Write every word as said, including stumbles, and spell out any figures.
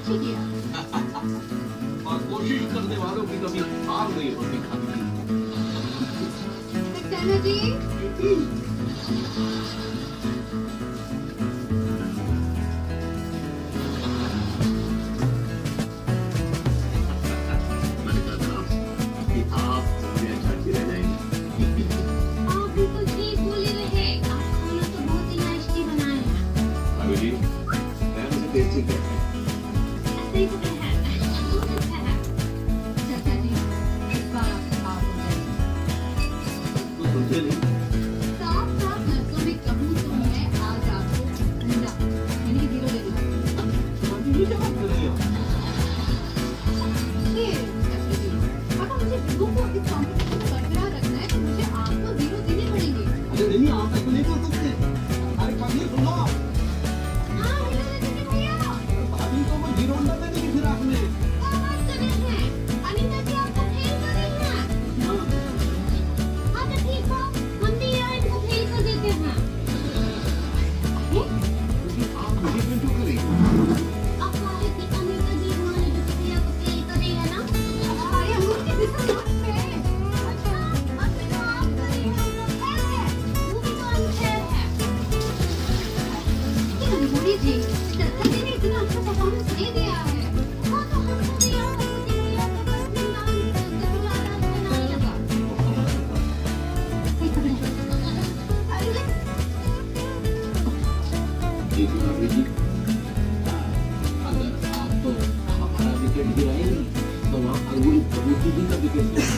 अच्छी किया। और कोशिश करने वालों की कभी हार नहीं होती खाती। सक्सेना जी। मैंने कहा था कि आप सबसे अच्छा खिला जाएंगे। आप बिल्कुल ठीक बोले रहे। आप खाना तो बहुत ही नाश्ती बनाए हैं। भाभी जी, मैं मुझे टेस्टी कहते हैं। ऐसे ही तो है। बहुत अच्छा है। चाचा जी, इस बार आपसे बात हो जाएगी। तो सुनते नहीं। साफ साफ लफ्जों में कहूँ तो मैं आज आपको अंडा यानी जीरो दे दूँगा। अभी ये क्या बात कर रही हो? ये चाचा जी, अगर मुझे जीरो को इस कॉम्पिटिशन में बरकरार रखना है तो मुझे आपको जीरो देने पड़ेंगे। अरे नहीं, आप ऐसा नहीं कर सकते। अरे कभी सुनो। हाँ, जीरो दे दीजिए भैया। भाभी को वो जीरो अंडा दे देगी फिर आपने। क्या बात कर रहे हैं? अनीता जी आपको फेल कर रही हैं। हाँ तो ठीक है, हम भी यार इनको फेल कर देते हैं। क्योंकि आप मुझे क्यों क्यों करें? अब काहे की अनीता जी हमारे जो भैया को फेल कर रही है ना? अरे हम उसके दिशा मत पे। अच्छा, अब तो आप कर रही हैं, हम लोग फेल है। वो भी तो अनफेयर है। लेकिन मोदी जी, चाचा जी ने इतना अच्छा परफॉर्मेंस नहीं दिया है। हाँ तो हमको भी यार मोदी भैया का बस में नाम दोबारा बनाने लगा। एक मिनट। अरे देखिए भाभी जी, अगर आप तो हमारा विकेट गिराएंगी तो वहाँ अंगूरी कबूती जी का विकेट गिराएंगे।